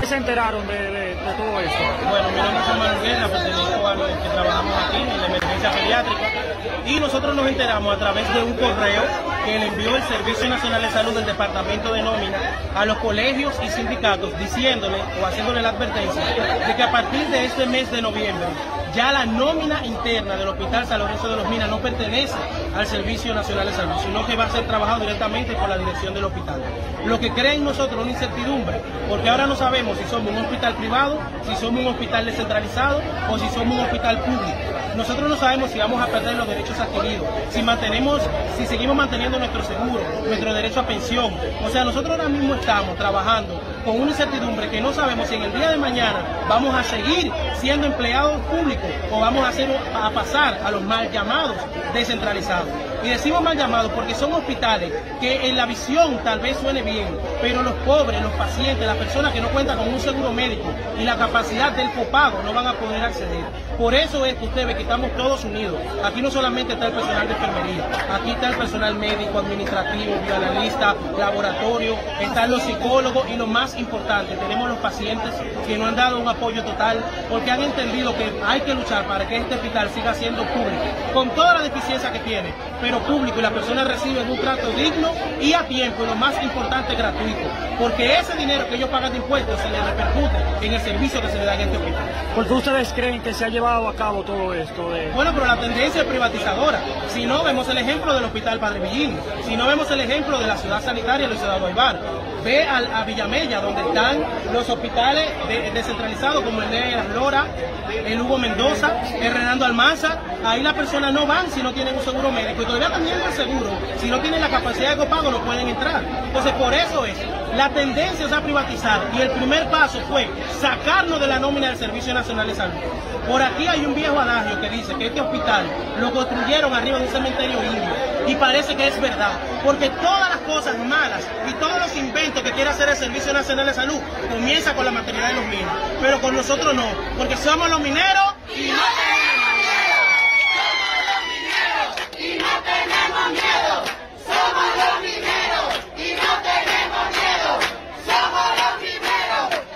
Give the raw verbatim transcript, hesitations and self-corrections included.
¿Qué se enteraron de, de, de todo esto? Bueno, mi nombre es Manuel Guerra, pertenezco a los que trabajamos aquí en la emergencia pediátrica y nosotros nos enteramos a través de un correo que le envió el Servicio Nacional de Salud del Departamento de Nómina a los colegios y sindicatos diciéndole o haciéndole la advertencia de que a partir de este mes de noviembre ya la nómina interna del Hospital San Lorenzo de los Minas no pertenece al Servicio Nacional de Salud, sino que va a ser trabajado directamente por la dirección del hospital. Lo que crea en nosotros una incertidumbre, porque ahora no sabemos si somos un hospital privado, si somos un hospital descentralizado o si somos un hospital público. Nosotros no sabemos si vamos a perder los derechos adquiridos, si mantenemos, si seguimos manteniendo nuestro seguro, nuestro derecho a pensión. O sea, nosotros ahora mismo estamos trabajando con una incertidumbre que no sabemos si en el día de mañana vamos a seguir siendo empleados públicos o vamos a, hacer, a pasar a los mal llamados descentralizados. Y decimos mal llamados porque son hospitales que en la visión tal vez suene bien, pero los pobres, los pacientes, las personas que no cuentan con un seguro médico y la capacidad del copago no van a poder acceder. Por eso es que usted ve que estamos todos unidos. Aquí no solamente está el personal de enfermería, aquí está el personal médico, administrativo, bioanalista, laboratorio, están los psicólogos y lo más importante, tenemos los pacientes que nos han dado un apoyo total porque han entendido que hay que luchar para que este hospital siga siendo público, con toda la deficiencia que tiene, pero público, y las personas reciben un trato digno y a tiempo, y lo más importante, gratuito, porque ese dinero que ellos pagan de impuestos se les repercute en el servicio que se le da en este hospital. ¿Por qué ustedes creen que se ha llevado a cabo todo esto? De... Bueno, pero la tendencia es privatizadora. Si no, vemos el ejemplo del Hospital Padre Villini, si no, vemos el ejemplo de la ciudad sanitaria de la ciudad de Guaybar. Ve a, a Villamella, donde están los hospitales de, descentralizados como el de Las Loras, el Hugo Mendoza, el Renando Almanza. Ahí las personas no van si no tienen un seguro médico, y todavía teniendo el seguro, si no tienen la capacidad de copago no pueden entrar. Entonces por eso es, la tendencia es a privatizar, y el primer paso fue sacarnos de la nómina del Servicio Nacional de Salud. Por aquí hay un viejo adagio que dice que este hospital lo construyeron arriba de un cementerio indio, y parece que es verdad, porque todas las cosas malas y todos los inventos que quiere hacer el Servicio Nacional de Salud comienza con la maternidad de los mineros, pero con nosotros no, porque somos los mineros y no